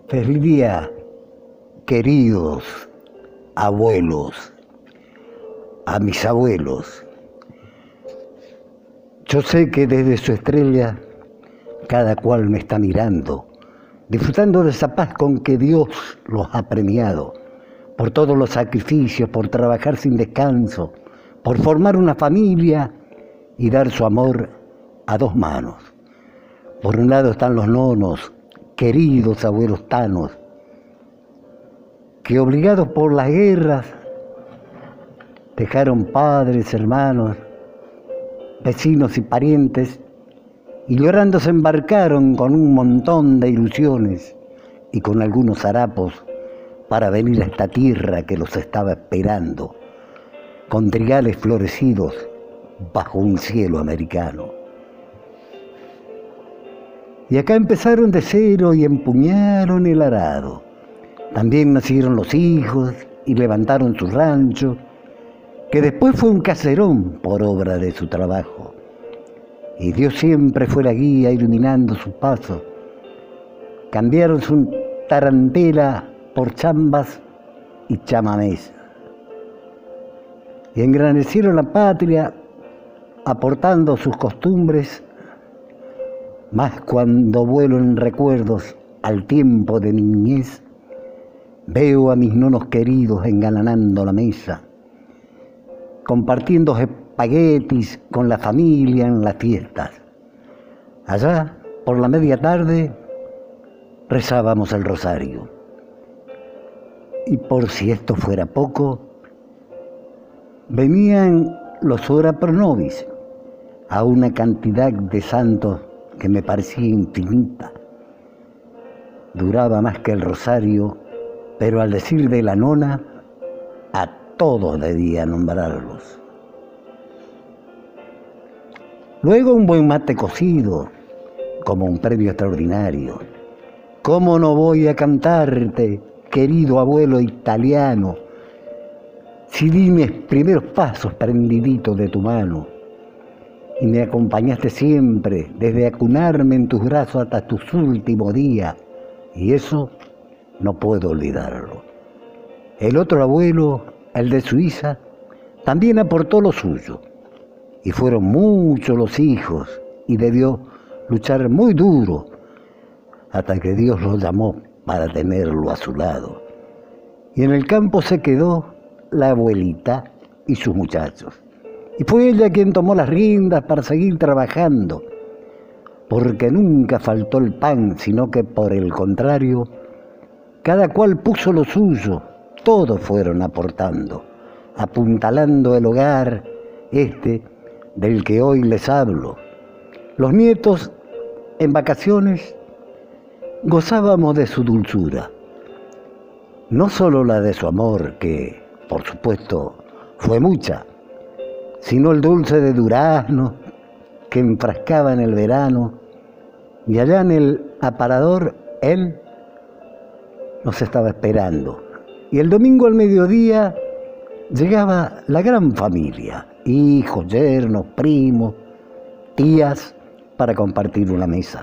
Feliz día, queridos abuelos, a mis abuelos. Yo sé que desde su estrella cada cual me está mirando, disfrutando de esa paz con que Dios los ha premiado, por todos los sacrificios, por trabajar sin descanso, por formar una familia y dar su amor a dos manos. Por un lado están los nonos, queridos abuelos tanos, que obligados por las guerras dejaron padres, hermanos, vecinos y parientes, y llorando se embarcaron con un montón de ilusiones y con algunos harapos para venir a esta tierra que los estaba esperando, con trigales florecidos bajo un cielo americano. Y acá empezaron de cero y empuñaron el arado. También nacieron los hijos y levantaron su rancho, que después fue un caserón por obra de su trabajo. Y Dios siempre fue la guía iluminando sus pasos. Cambiaron su tarantela por chambas y chamamés. Y engrandecieron la patria aportando sus costumbres, más cuando vuelo en recuerdos al tiempo de mi niñez, veo a mis nonos queridos engalanando la mesa, compartiendo espaguetis con la familia en las fiestas. Allá, por la media tarde, rezábamos el rosario. Y por si esto fuera poco, venían los ora pro nobis, a una cantidad de santos que me parecía infinita. Duraba más que el rosario, pero al decir de la nona, a todos debía nombrarlos. Luego un buen mate cocido, como un premio extraordinario. ¿Cómo no voy a cantarte, querido abuelo italiano, si di mis primeros pasos prendiditos de tu mano y me acompañaste siempre, desde acunarme en tus brazos hasta tus últimos días, y eso no puedo olvidarlo. El otro abuelo, el de Suiza, también aportó lo suyo, y fueron muchos los hijos, y debió luchar muy duro, hasta que Dios lo llamó para tenerlo a su lado. Y en el campo se quedó la abuelita y sus muchachos. Y fue ella quien tomó las riendas para seguir trabajando, porque nunca faltó el pan, sino que por el contrario, cada cual puso lo suyo, todos fueron aportando, apuntalando el hogar del que hoy les hablo. Los nietos, en vacaciones, gozábamos de su dulzura, no solo la de su amor, que, por supuesto, fue mucha, sino el dulce de durazno que enfrascaba en el verano, y allá en el aparador él nos estaba esperando. Y el domingo al mediodía llegaba la gran familia, hijos, yernos, primos, tías, para compartir una mesa.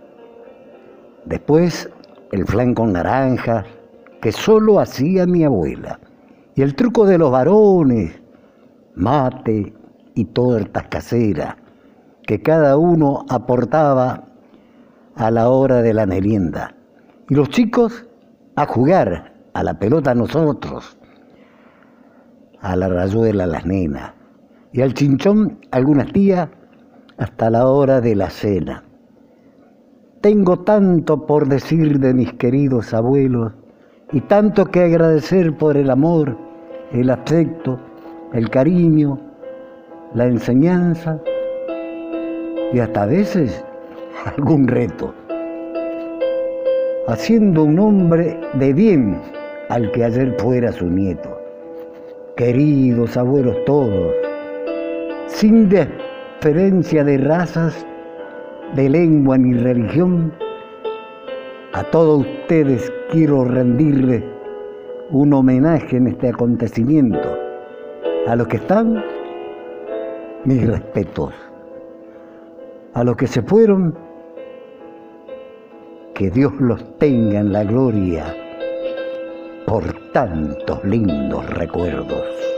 Después el flan con naranjas, que solo hacía mi abuela, y el truco de los varones, mate y tortas caseras, que cada uno aportaba a la hora de la merienda. Y los chicos a jugar a la pelota nosotros, a la rayuela las nenas, y al chinchón algunas tías hasta la hora de la cena. Tengo tanto por decir de mis queridos abuelos, y tanto que agradecer por el amor, el afecto, el cariño, la enseñanza y hasta a veces algún reto. Haciendo un hombre de bien al que ayer fuera su nieto. Queridos abuelos todos, sin diferencia de razas, de lengua ni religión, a todos ustedes quiero rendirles un homenaje en este acontecimiento. A los que están, mis respetos. A los que se fueron, que Dios los tenga en la gloria por tantos lindos recuerdos.